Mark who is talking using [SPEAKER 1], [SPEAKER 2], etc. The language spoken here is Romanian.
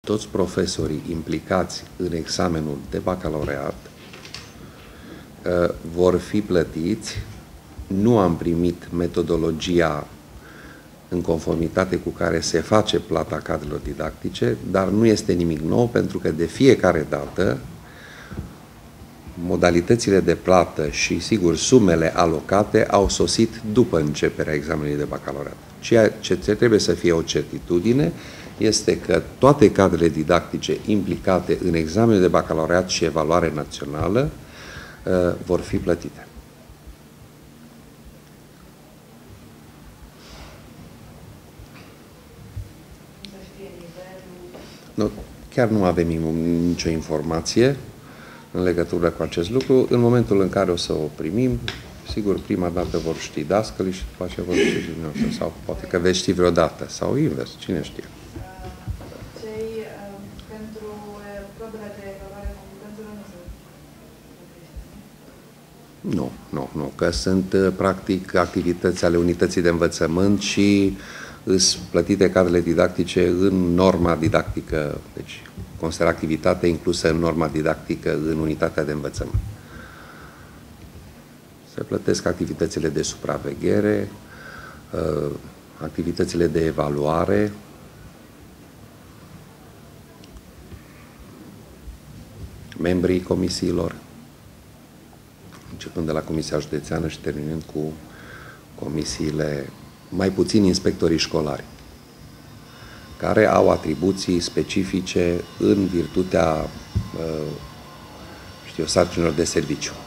[SPEAKER 1] Toți profesorii implicați în examenul de bacalaureat vor fi plătiți. Nu am primit metodologia în conformitate cu care se face plata cadrelor didactice, dar nu este nimic nou, pentru că de fiecare dată modalitățile de plată și, sigur, sumele alocate au sosit după începerea examenului de bacalaureat. Ceea ce trebuie să fie o certitudine este că toate cadrele didactice implicate în examenul de bacalaureat și evaluare națională vor fi plătite. Nu, chiar nu avem nicio informație în legătură cu acest lucru. În momentul în care o să o primim, sigur, prima dată vor ști dascălii și după aceea vor ști dumneavoastră. Sau poate că veți ști vreodată. Sau invers, cine știe.
[SPEAKER 2] Cei pentru probele de evaluare competențelor nu sunt plătiți?
[SPEAKER 1] Nu, că sunt practic activități ale unității de învățământ și îs plătite cadrele didactice în norma didactică, deci consider activitatea inclusă în norma didactică în unitatea de învățământ. Se plătesc activitățile de supraveghere, activitățile de evaluare, membrii comisiilor, începând de la Comisia Județeană și terminând cu comisiile, mai puțin inspectorii școlari, care au atribuții specifice în virtutea, sarcinilor de serviciu.